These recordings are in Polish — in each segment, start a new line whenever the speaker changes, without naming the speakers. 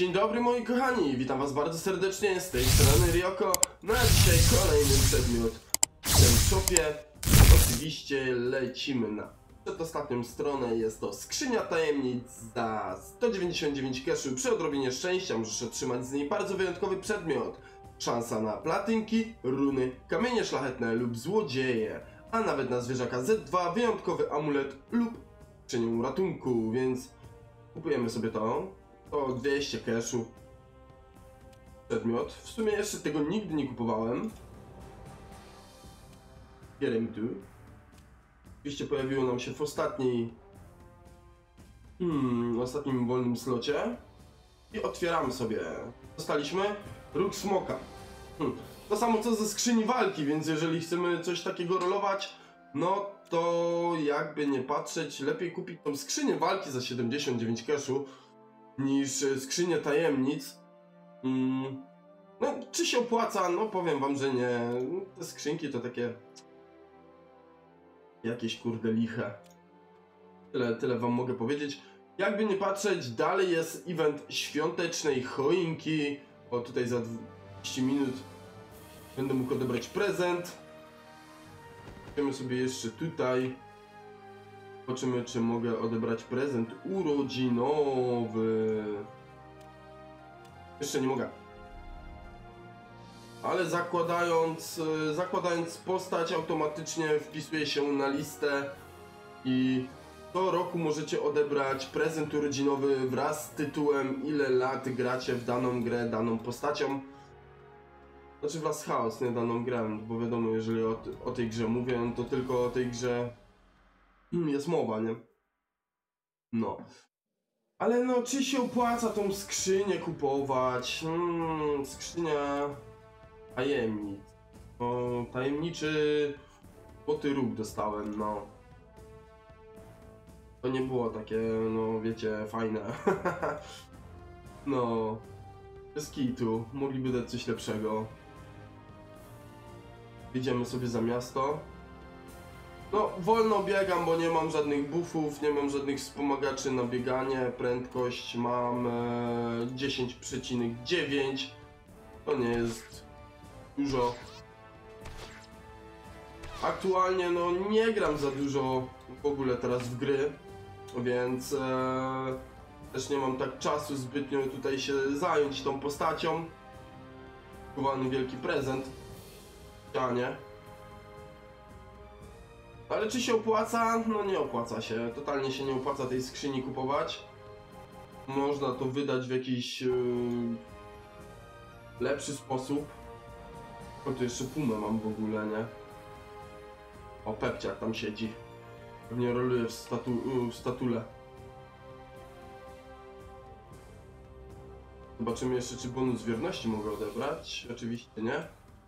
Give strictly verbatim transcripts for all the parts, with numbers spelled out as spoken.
Dzień dobry moi kochani, witam was bardzo serdecznie, z tej strony Ryoko. No a dzisiaj kolejny przedmiot w tym shopie. Oczywiście lecimy na przedostatnią stronę, jest to skrzynia tajemnic za sto dziewięćdziesiąt dziewięć cashu. Przy odrobinie szczęścia możesz otrzymać z niej bardzo wyjątkowy przedmiot. Szansa na platynki, runy, kamienie szlachetne lub złodzieje, a nawet na zwierzaka Z dwa wyjątkowy amulet lub skrzynię ratunku, więc kupujemy sobie to. To dwieście cashu. Przedmiot. W sumie jeszcze tego nigdy nie kupowałem. Bierzemy tu. Oczywiście pojawiło nam się w ostatniej hmm, ostatnim wolnym slocie. I otwieramy sobie. Dostaliśmy róg smoka. Hmm. To samo co ze skrzyni walki, więc jeżeli chcemy coś takiego rolować, no to jakby nie patrzeć, lepiej kupić tą skrzynię walki za siedemdziesiąt dziewięć cashu niż skrzynię tajemnic. Hmm. No, czy się opłaca? No powiem wam, że nie. Te skrzynki to takie jakieś kurde liche. Tyle, tyle wam mogę powiedzieć. Jakby nie patrzeć, dalej jest event świątecznej choinki. O, tutaj za dwadzieścia minut będę mógł odebrać prezent. Idziemy sobie jeszcze tutaj. Zobaczymy, czy mogę odebrać prezent urodzinowy. Jeszcze nie mogę. Ale zakładając, zakładając postać, automatycznie wpisuje się na listę i co roku możecie odebrać prezent urodzinowy wraz z tytułem, ile lat gracie w daną grę, daną postacią. Znaczy w Last House, nie daną grę, bo wiadomo, jeżeli o, o tej grze mówię, to tylko o tej grze jest mowa, nie? No. Ale no, czy się opłaca tą skrzynię kupować? Hmm, skrzynia tajemnic. O, tajemniczy złoty róg dostałem, no. To nie było takie, no wiecie, fajne. No. Bez kitu. Mogliby dać coś lepszego. Idziemy sobie za miasto. No, wolno biegam, bo nie mam żadnych buffów, nie mam żadnych wspomagaczy na bieganie. Prędkość mam e, dziesięć przecinek dziewięć. To nie jest dużo. Aktualnie no nie gram za dużo w ogóle teraz w gry, więc e, też nie mam tak czasu zbytnio tutaj się zająć tą postacią. Kupowany wielki prezent. Nie. Ale czy się opłaca? No nie opłaca się. Totalnie się nie opłaca tej skrzyni kupować. Można to wydać w jakiś yy, lepszy sposób. O, tu jeszcze pumę mam w ogóle, nie? O, Pepciak tam siedzi. Pewnie roluje w, statu yy, w statule. Zobaczymy jeszcze, czy bonus wierności mogę odebrać. Oczywiście nie.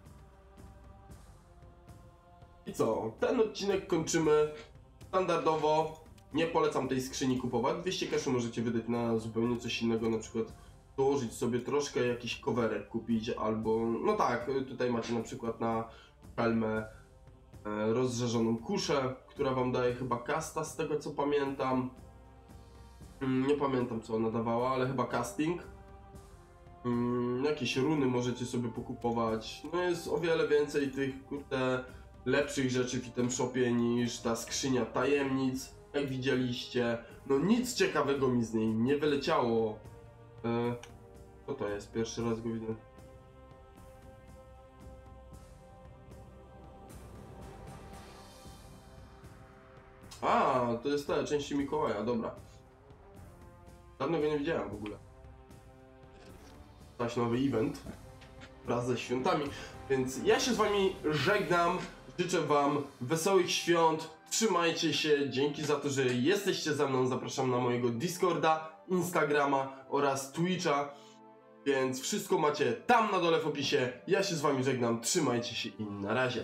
I co? Ten odcinek kończymy standardowo. Nie polecam tej skrzyni kupować. dwieście cashu możecie wydać na zupełnie coś innego, na przykład dołożyć sobie troszkę jakiś coverek kupić, albo no tak, tutaj macie na przykład na helmę e, rozżarzoną kuszę, która wam daje chyba casta, z tego co pamiętam. Mm, nie pamiętam co ona dawała, ale chyba casting. Mm, jakieś runy możecie sobie pokupować. No jest o wiele więcej tych kurde lepszych rzeczy w item shopie niż ta skrzynia tajemnic, jak widzieliście. No nic ciekawego mi z niej nie wyleciało. E, co to jest? Pierwszy raz go widzę. A, to jest ta część Mikołaja, dobra. Dawno go nie widziałem w ogóle. Zaś nowy event wraz ze świątami, więc ja się z wami żegnam. Życzę wam wesołych świąt, trzymajcie się, dzięki za to, że jesteście ze mną, zapraszam na mojego Discorda, Instagrama oraz Twitcha, więc wszystko macie tam na dole w opisie. Ja się z wami żegnam, trzymajcie się i na razie.